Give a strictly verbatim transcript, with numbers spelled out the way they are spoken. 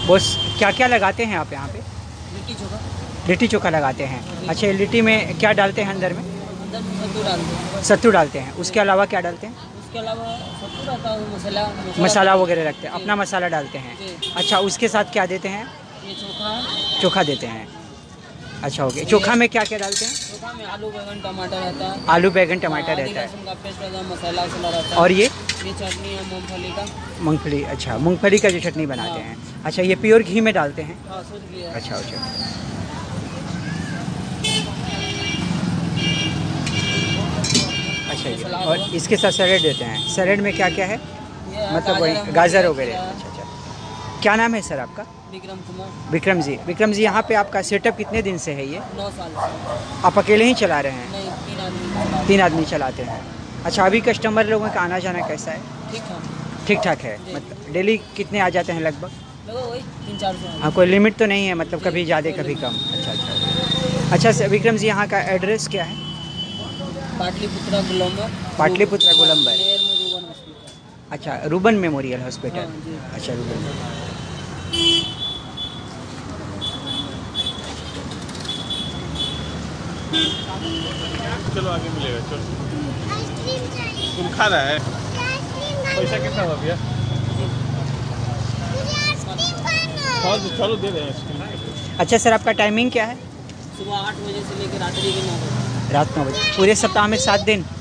वो क्या क्या लगाते हैं आप यहाँ पे? लिट्टी चोखा। लिट्टी चोखा लगाते हैं। अच्छा, लिट्टी में क्या डालते हैं अंदर में? अंदर में सत्तू डालते हैं। सत्तू डालते हैं। उसके अलावा क्या डालते हैं? उसके अलावा सत्तू रहता है, मसाला मसाला वगैरह रखते हैं, अपना मसाला डालते हैं। अच्छा, उसके साथ क्या देते हैं? ये चोखा चोखा देते हैं। अच्छा, हो गया। चोखा में क्या क्या डालते हैं? चोखा में आलू बैगन टमाटर रहता है। आलू बैगन टमाटर रहता है। लहसुन का पेस्ट रहता है, मसाला वसाला रहता है। और ये ये चटनी है मूंगफली का। मूंगफली। अच्छा, मूंगफली का जो चटनी बनाते हैं। अच्छा, ये प्योर घी में डालते हैं? हाँ, शुद्ध घी है। अच्छा अच्छा। अच्छा, ये और इसके साथ सैलेड देते हैं। सैलेड में क्या क्या है? मतलब वही गाजर वगैरह। अच्छा अच्छा। क्या नाम है सर आपका? विक्रम कुमार। विक्रम जी। विक्रम जी, यहाँ पे आपका सेटअप कितने दिन से है ये? नौ साल से। आप अकेले ही चला रहे हैं? नहीं, तीन आदमी। तीन आदमी चलाते हैं। अच्छा, अभी कस्टमर लोगों का आना जाना कैसा है? ठीक ठाक। ठीक ठाक है। मतलब डेली कितने आ जाते हैं लगभग? लगभग वही तीन चार सौ। हाँ, कोई लिमिट तो नहीं है, मतलब कभी ज़्यादा कभी कम? अच्छा अच्छा। अच्छा सर, विक्रम जी, यहाँ का एड्रेस क्या है? पाटलिपुत्रा गोलंबर। पाटलिपुत्रा गोलंबर। नेयर में रूबन हॉस्पिटल। अच्छा, रूबन मेमोरियल हॉस्पिटल। हाँ, जी। अच्छा, रूबन। चलो आगे मिलेगा। चलो, तुम खा रहा है? पैसा कितना हुआ भैया? चलो दे रहे हैं। अच्छा सर, आपका टाइमिंग क्या है? सुबह आठ बजे से लेकर रात्रि के नौ बजे। रात नौ बजे। पूरे सप्ताह में सात दिन?